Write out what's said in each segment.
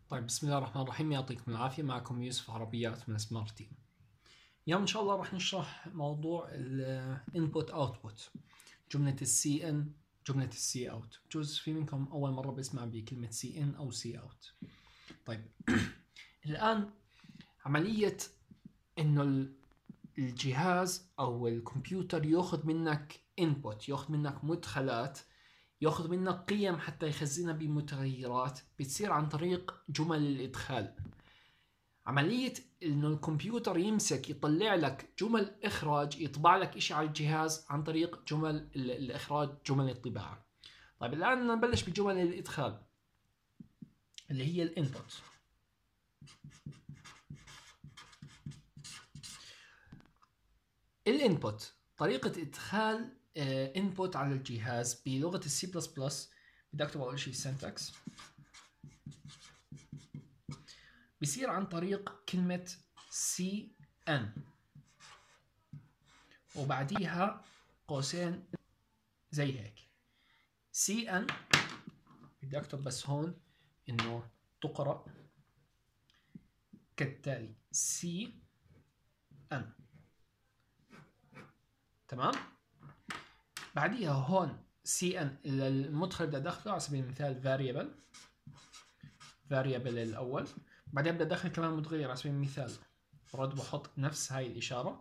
طيب، بسم الله الرحمن الرحيم. يعطيكم العافية. معكم يوسف عربيات من سمارت تيم. اليوم إن شاء الله راح نشرح موضوع ال Input Output، جملة ال CN، جملة ال C Out. بجوز في منكم أول مرة بيسمع بكلمة CN أو C Out. طيب الآن عملية إنه الجهاز أو الكمبيوتر يأخذ منك Input، يأخذ منك مدخلات، يأخذ منك قيم حتى يخزنها بمتغيرات، بتصير عن طريق جمل الإدخال. عملية إنه الكمبيوتر يمسك يطلع لك جمل إخراج، يطبع لك إشي على الجهاز عن طريق جمل الإخراج، جمل الطباعة. طيب الآن نبلش بجمل الإدخال اللي هي الانبوت. الانبوت طريقة إدخال انبوت على الجهاز بلغة السي بلس بلس. بدي أكتب أول شيء syntax. بيصير عن طريق كلمة CN وبعديها قوسين زي هيك. CN بدي أكتب بس هون إنه تقرأ كالتالي CN. تمام. بعديها هون CN المدخل بدي أدخله على سبيل المثال variable الأول. بعدين بدي أدخل كمان متغير على سبيل المثال، برد بحط نفس هاي الإشارة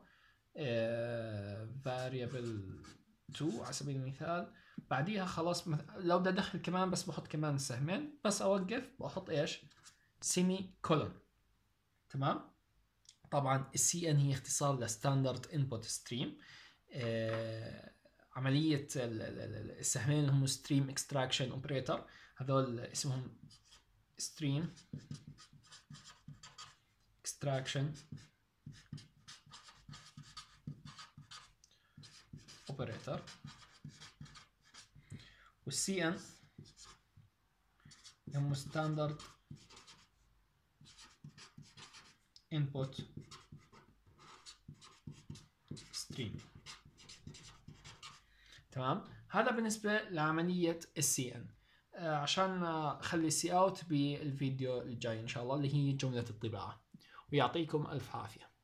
variable 2 على سبيل المثال. بعديها خلاص لو بدي أدخل كمان بس بحط كمان السهمين، بس أوقف بحط إيش؟ سيمي كولون. تمام. طبعا السي ان هي اختصار لستاندرد انبوت ستريم. عملية السهمين اللي هم ستريم اكستراكشن اوبريتور، هذول اسمهم ستريم اكستراكشن اوبريتور. والسي ان هم ستاندرد input stream. تمام. هذا بالنسبة لعملية السي ان. عشان اخلي السي اوت بالفيديو الجاي ان شاء الله اللي هي جملة الطباعة. ويعطيكم الف عافية.